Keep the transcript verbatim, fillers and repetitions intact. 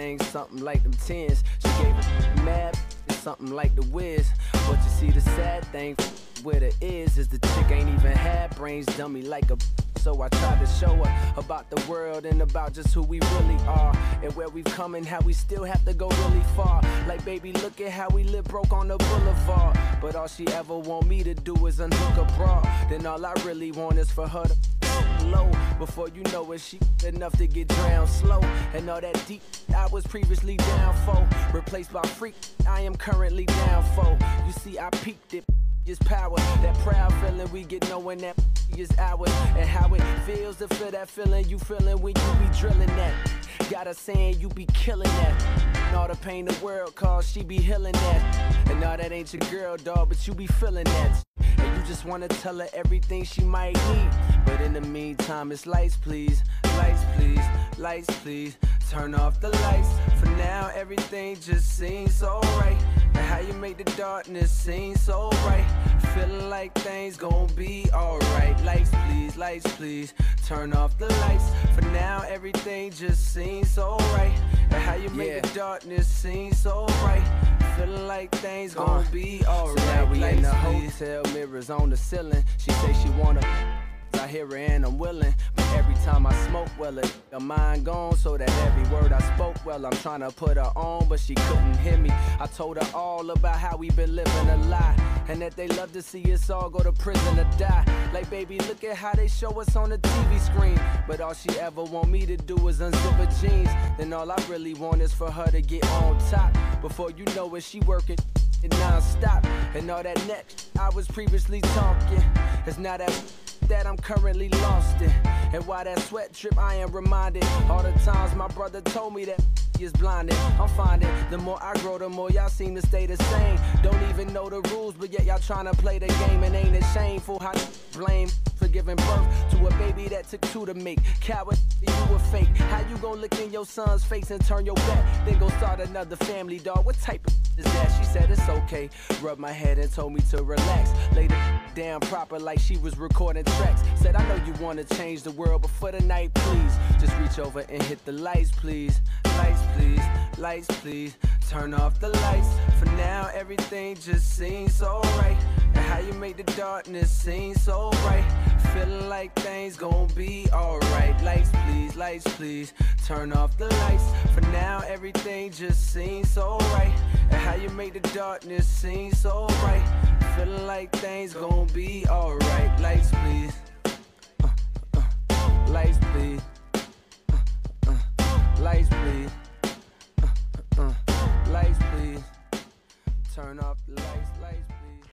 things, something like them tens. She gave it mad, something like the Wiz. But you see the sad thing with her is, is the chick ain't even had brains, dummy like a. So I tried to show her about the world and about just who we really are, and where we've come and how we still have to go really far. Like, baby, look at how we live broke on the boulevard. But all she ever want me to do is unhook a bra. Then all I really want is for her to low. Before you know it, she enough to get drowned slow. And all that deep I was previously down for, replaced by freak I am currently down for. You see, I peaked it. Is power, that proud feeling we get knowing that is ours, and how it feels to feel that feeling you feeling when you be drilling that. Got her saying you be killing that, and all the pain the world cause she be healing that. And all that ain't your girl, dog, but you be feeling that. And you just wanna tell her everything she might need. But in the meantime, it's lights please, lights please, lights please. Turn off the lights. For now, everything just seems so right. And how you make the darkness seem so bright. Feeling like things gon' be alright. Lights please, lights please. Turn off the lights. For now, everything just seems so right. And how you make yeah. the darkness seem so bright. Feeling like things gon' uh, be alright. So now we lights, in the please. Hotel, mirrors on the ceiling. She say she wanna. I hear her and I'm willing, but every time I smoke, well, it, her mind gone, so that every word I spoke, well, I'm trying to put her on, but she couldn't hear me. I told her all about how we been living a lie, and that they love to see us all go to prison or die. Like, baby, look at how they show us on the T V screen, but all she ever want me to do is unzip her jeans. Then all I really want is for her to get on top. Before you know it, she working it non-stop, and all that next I was previously talking is now that that I'm currently lost in. And while that sweat drip, I am reminded all the times my brother told me that is blinded. I'm finding the more I grow, the more y'all seem to stay the same. Don't even know the rules, but yet y'all trying to play the game. And ain't it shameful how you blame for giving birth to a baby that took two to make? Coward, you a fake. How you gon' look in your son's face and turn your back, then go start another family, dog? What type of is that? She said it's okay. Rubbed my head and told me to relax. Laid it down proper like she was recording tracks. Said, I know you wanna change the world, but for the night, please just reach over and hit the lights, please. Lights, please. Lights, please. Turn off the lights. For now, everything just seems so right. And how you make the darkness seem so bright. Feeling like things gon' be alright. Lights, please. Lights, please. Turn off the lights. For now, everything just seems so right. And how you make the darkness seem so bright. Feeling like things gon' be alright. Lights, please. Uh, uh, lights, please. Uh, uh, lights, please. Uh, uh, lights, please. Turn off the lights. Lights, please.